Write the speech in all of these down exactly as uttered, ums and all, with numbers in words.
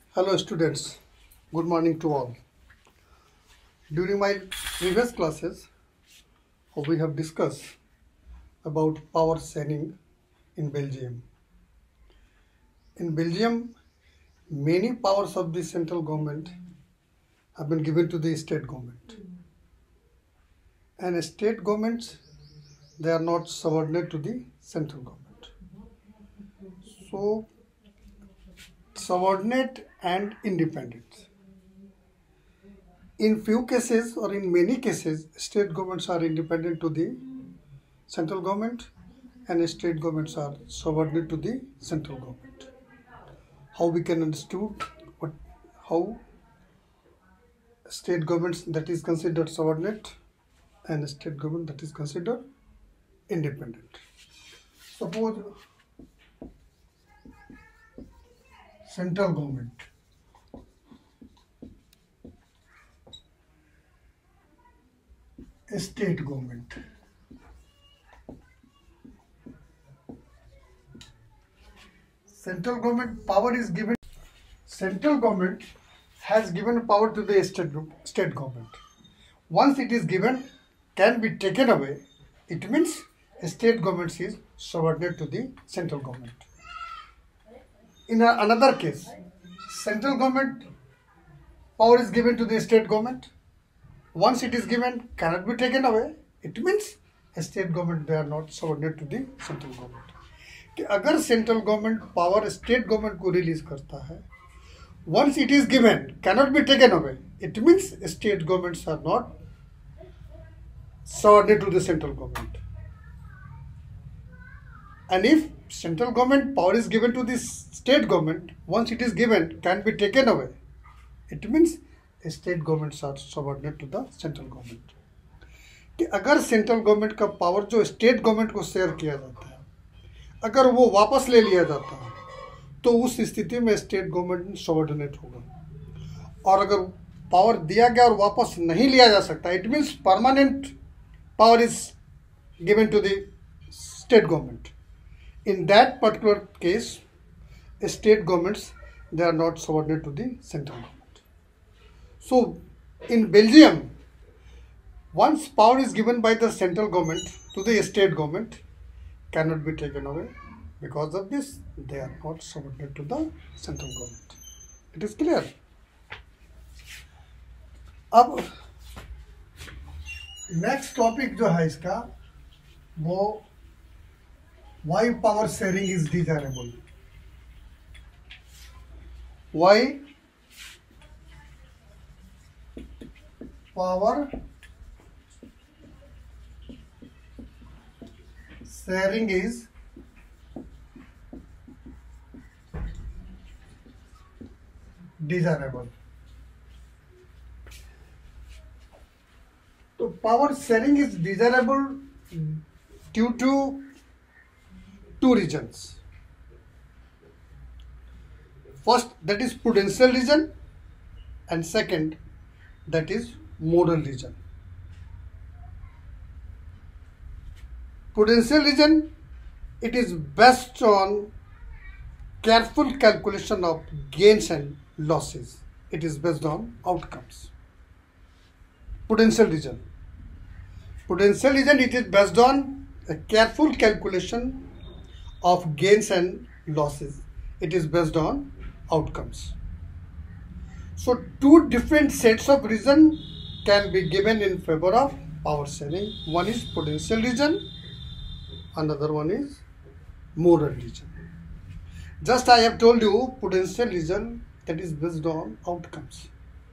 Hello students, good morning to all. During my previous classes, we have discussed about power sharing in Belgium. In Belgium, many powers of the central government have been given to the state government. And state governments, they are not subordinate to the central government. So, subordinate and independent. In few cases or in many cases, state governments are independent to the central government and state governments are subordinate to the central government. How we can understand what, how state governments that is considered subordinate and state government that is considered independent. Suppose central government state government. Central government power is given. Central government has given power to the state, state government. Once it is given, can be taken away. It means state government is subordinate to the central government. In a, another case, central government power is given to the state government. Once it is given, cannot be taken away. It means state government, they are not subordinate to the central government. कि अगर central government power state government को release करता है, once it is given, cannot be taken away. It means state governments are not subordinate to the central government. And if central government power is given to the state government, once it is given, can be taken away. It means state governments are subordinate to the central government. कि अगर central government का power जो state government को share किया जाता है, अगर वो वापस ले लिया जाता है, तो उस स्थिति में स्टेट गवर्नमेंट सबऑर्डिनेट होगा. और अगर पावर दिया गया और वापस नहीं लिया जा सकता, it means permanent power is given to the state government. In that particular case, state governments they are not subordinate to the central government. So, in Belgium, once power is given by the central government to the state government, cannot be taken away. Because of this, they are not subordinate to the central government. It is clear. अब next topic जो है इसका, वो why power sharing is desirable. Why power sharing is desirable. So power sharing is desirable due to two reasons. First, that is prudential reason, and second, that is moral reason. Prudential reason, it is based on careful calculation of gains and losses. It is based on outcomes. Prudential reason. Prudential reason, it is based on a careful calculation of gains and losses. It is based on outcomes. So two different sets of reason can be given in favor of power sharing. One is prudential reason, another one is moral reason. Just I have told you prudential reason, that is based on outcomes.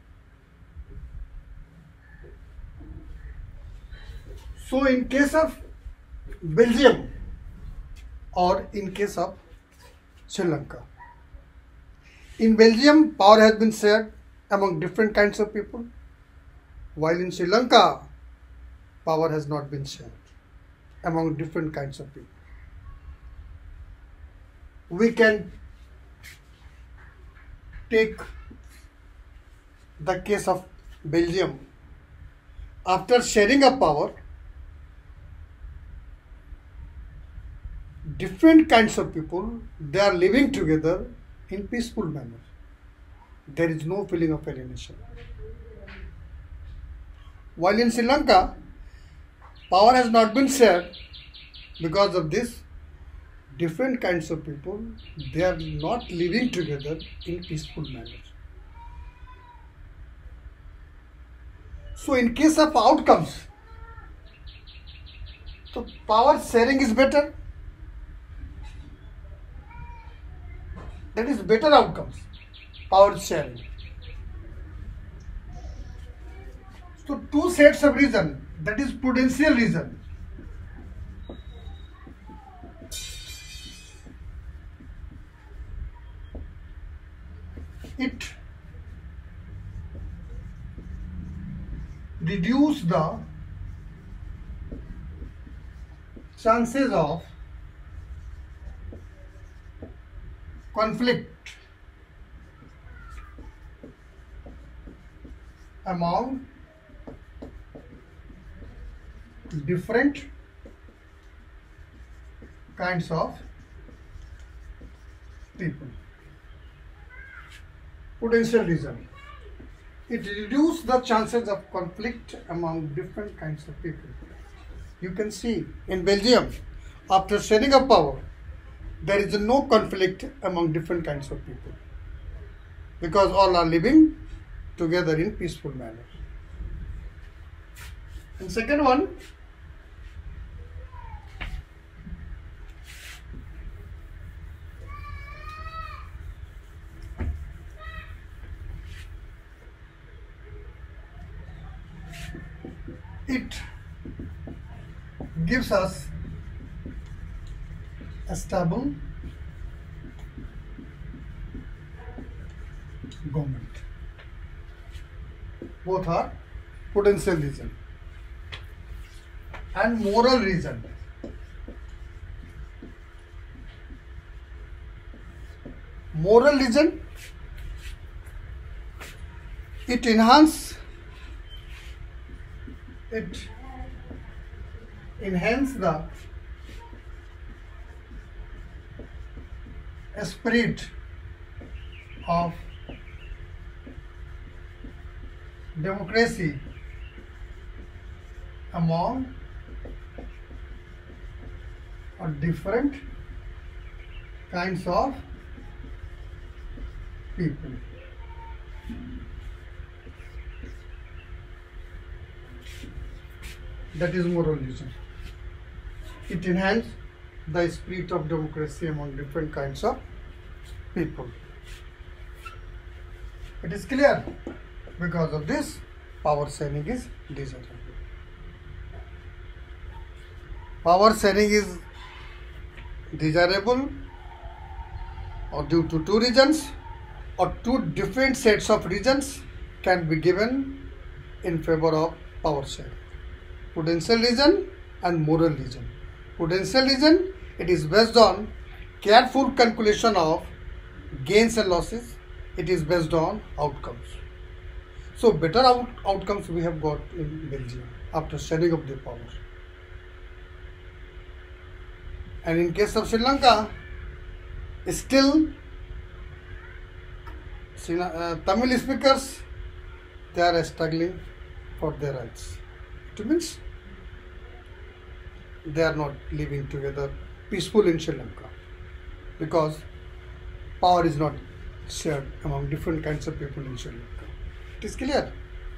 So in case of Belgium or in case of Sri Lanka, in Belgium power has been shared among different kinds of people, while in Sri Lanka power has not been shared among different kinds of people. We can take the case of Belgium. After sharing of power, different kinds of people, they are living together in peaceful manner. there is no feeling of alienation. While in Sri Lanka, power has not been shared. Because of this, different kinds of people, they are not living together in peaceful manner. So in case of outcomes, so power sharing is better. That is better outcomes, power sharing. So two sets of reason, that is prudential reason. It reduce the chances of conflict among different kinds of people. Prudential reason. It reduces the chances of conflict among different kinds of people. You can see in Belgium, after sharing of power, there is no conflict among different kinds of people because all are living together in peaceful manner. And second one, it gives us a stable government. Both are prudential reason and moral reason. Moral reason, it enhance it enhance the spirit of democracy among or different kinds of people. That is moral reason. It enhances the spirit of democracy among different kinds of people. It is clear. Because of this, power sharing is desirable. Power sharing is desirable or due to two reasons or two different sets of reasons can be given in favor of power sharing. Prudential reason and moral reason. Prudential reason, it is based on careful calculation of gains and losses. It is based on outcomes. So better out outcomes we have got in Belgium after sharing of the power. And in case of Sri Lanka, still uh, Tamil speakers, they are struggling for their rights. It means they are not living together peaceful in Sri Lanka because power is not shared among different kinds of people in Sri Lanka. It is clear.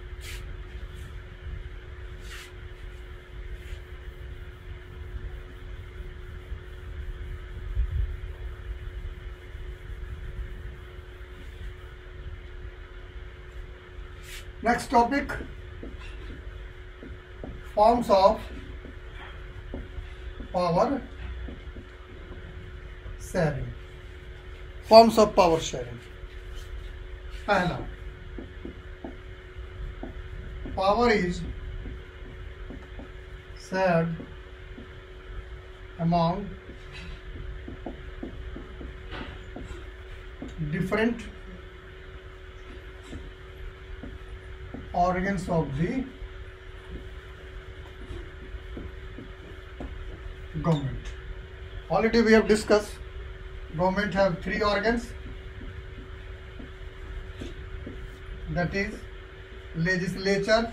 Next topic, forms of power sharing. Forms of power sharing. Pehla, power is shared among different organs of the government. Already we have discussed government have three organs: that is legislature,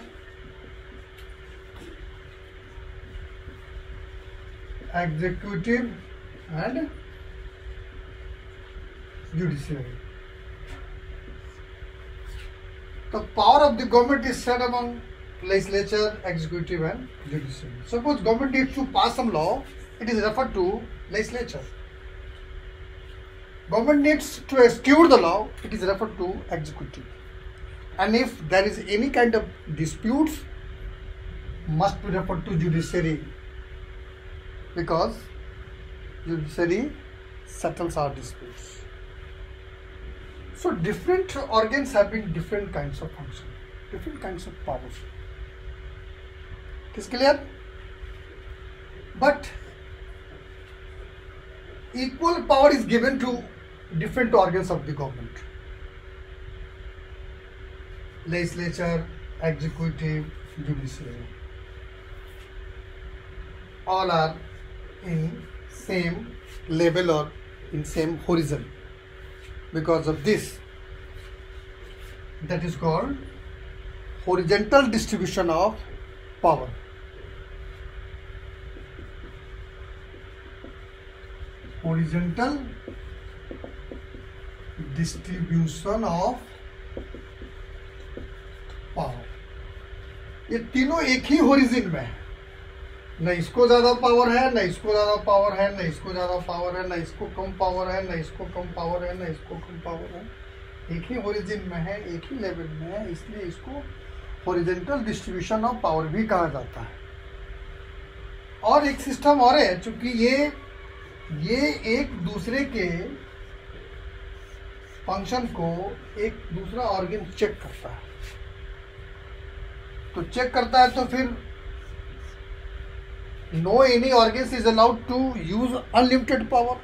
executive and judiciary. The power of the government is set among legislature, executive and judiciary. Suppose government needs to pass some law, it is referred to legislature. Government needs to execute the law, it is referred to executive. And if there is any kind of disputes, must be referred to judiciary, because judiciary settles our disputes. So different organs having different kinds of function, different kinds of powers. It is clear? But equal power is given to different organs of the government. Legislature, executive, judiciary. All are in same level or in same horizon. Because of this, that is called horizontal distribution of power. Horizontal distribution of power. ये तीनों एक ही होरिजिन में है, न इसको ज्यादा power है, न इसको ज्यादा पावर है, न इसको ज्यादा पावर है, न इसको कम पावर है, न इसको कम पावर है, न इसको कम पावर है. एक ही होरिजिन में है, एक ही लेवल में है, इसलिए इसको हॉरिजॉन्टल डिस्ट्रीब्यूशन ऑफ पावर भी कहा जाता है. और एक सिस्टम और है, चूंकि ये ये एक दूसरे के फंक्शन को एक दूसरा ऑर्गन चेक करता है. तो चेक करता है तो फिर no any organs is allowed to use unlimited power.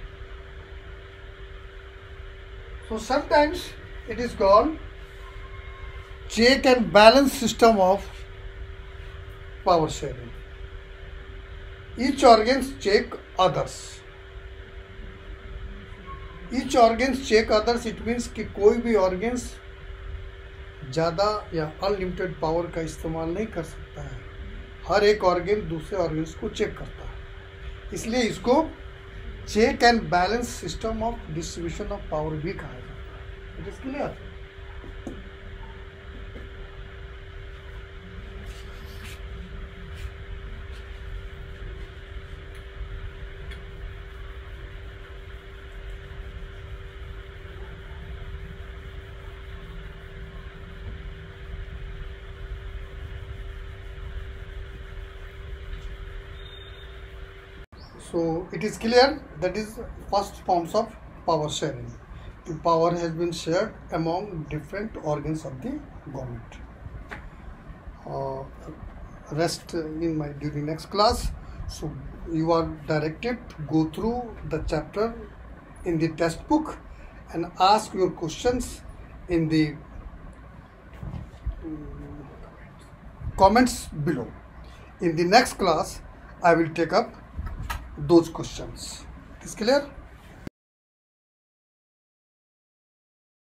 So sometimes it is called check and balance system of power sharing. Each organs check others. Each organs check others it means कि कोई भी organs ज़्यादा या unlimited power का इस्तेमाल नहीं कर सकता है. हर एक ऑर्गन दूसरे ऑर्गन्स को चेक करता है, इसलिए इसको check and balance system of distribution of power भी कहा जाता है. It is clear? So it is clear that is first forms of power sharing. The power has been shared among different organs of the government. Uh, rest in my during next class. So you are directed to go through the chapter in the textbook and ask your questions in the um, comments below. In the next class, I will take up those questions. Is clear?